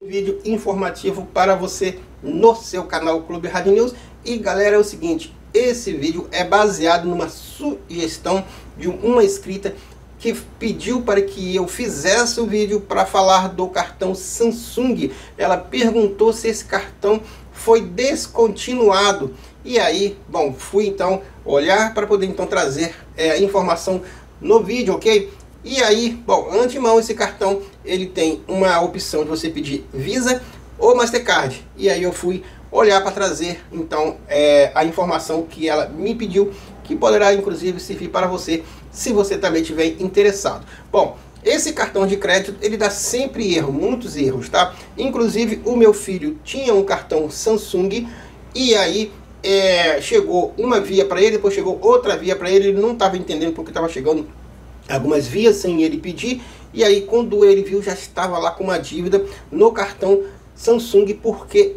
Vídeo informativo para você no seu canal Clube Hard News. E galera, é o seguinte, esse vídeo é baseado numa sugestão de uma inscrita que pediu para que eu fizesse o vídeo para falar do cartão Samsung. Ela perguntou se esse cartão foi descontinuado. E aí, bom, fui então olhar para poder então trazer a informação no vídeo, ok? E aí, bom, antemão esse cartão ele tem uma opção de você pedir Visa ou Mastercard. E aí eu fui olhar para trazer então a informação que ela me pediu, que poderá inclusive servir para você se você também estiver interessado. Bom, esse cartão de crédito ele dá sempre erro, muitos erros, tá? Inclusive o meu filho tinha um cartão Samsung e aí chegou uma via para ele, depois chegou outra via para ele, ele não estava entendendo porque estava chegando algumas vias sem ele pedir, e aí quando ele viu já estava lá com uma dívida no cartão Samsung, porque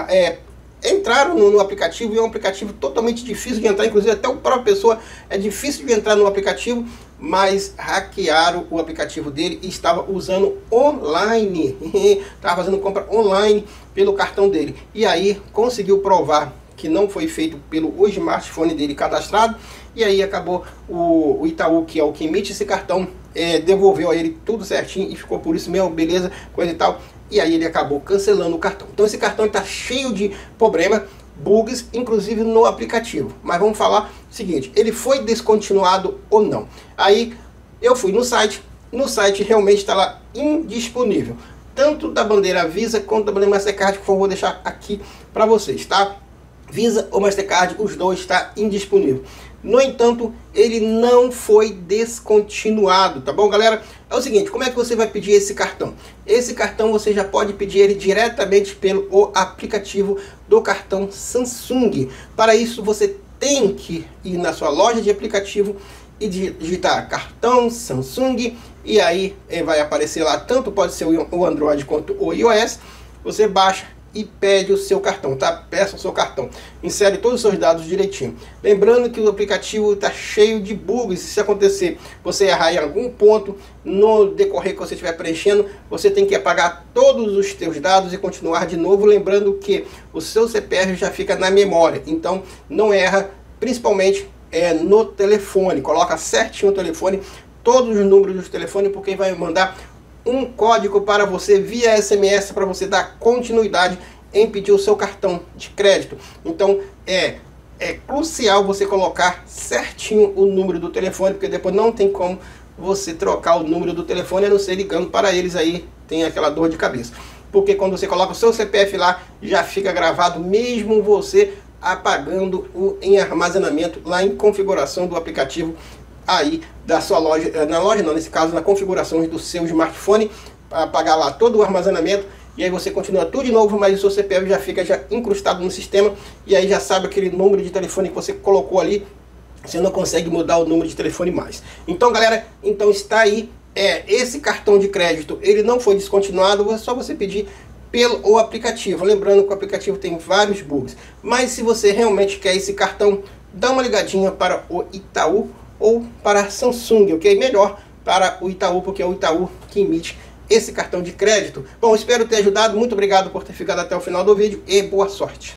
entraram no aplicativo, e é um aplicativo totalmente difícil de entrar, inclusive até o próprio pessoa é difícil de entrar no aplicativo, mas hackearam o aplicativo dele e estava usando online, estava fazendo compra online pelo cartão dele, e aí conseguiu provar que não foi feito pelo smartphone dele cadastrado, e aí acabou o Itaú, que é o que emite esse cartão, devolveu a ele tudo certinho e ficou por isso mesmo, beleza, coisa e tal, e aí ele acabou cancelando o cartão. Então esse cartão está cheio de problema, bugs, inclusive no aplicativo. Mas vamos falar o seguinte, ele foi descontinuado ou não? Aí eu fui no site realmente está lá indisponível, tanto da bandeira Visa quanto da bandeira Mastercard, que eu vou deixar aqui para vocês, tá? Visa ou Mastercard, os dois está indisponível. No entanto, ele não foi descontinuado, tá bom, galera? É o seguinte, como é que você vai pedir esse cartão? Esse cartão você já pode pedir ele diretamente pelo aplicativo do cartão Samsung. Para isso, você tem que ir na sua loja de aplicativo e digitar cartão Samsung, e aí vai aparecer lá, tanto pode ser o Android quanto o iOS. Você baixa e pede o seu cartão, tá? Peça o seu cartão, insere todos os seus dados direitinho. Lembrando que o aplicativo está cheio de bugs. Se acontecer, você errar em algum ponto no decorrer que você estiver preenchendo, você tem que apagar todos os seus dados e continuar de novo. Lembrando que o seu CPF já fica na memória, então não erra, principalmente no telefone. Coloca certinho o telefone, todos os números do telefone, porque vai mandar um código para você via SMS para você dar continuidade em pedir o seu cartão de crédito. Então é crucial você colocar certinho o número do telefone, porque depois não tem como você trocar o número do telefone a não ser ligando para eles, aí tem aquela dor de cabeça. Porque quando você coloca o seu CPF lá, já fica gravado, mesmo você apagando em armazenamento lá em configuração do aplicativo aí da sua loja, na loja não, nesse caso na configuração do seu smartphone, para apagar lá todo o armazenamento, e aí você continua tudo de novo, mas o seu CPF já fica incrustado no sistema, e aí já sabe aquele número de telefone que você colocou ali, você não consegue mudar o número de telefone mais. Então galera, então está aí, esse cartão de crédito, ele não foi descontinuado, é só você pedir pelo aplicativo. Lembrando que o aplicativo tem vários bugs, mas se você realmente quer esse cartão, dá uma ligadinha para o Itaú ou para a Samsung, ok? Melhor para o Itaú, porque é o Itaú que emite esse cartão de crédito. Bom, espero ter ajudado. Muito obrigado por ter ficado até o final do vídeo e boa sorte.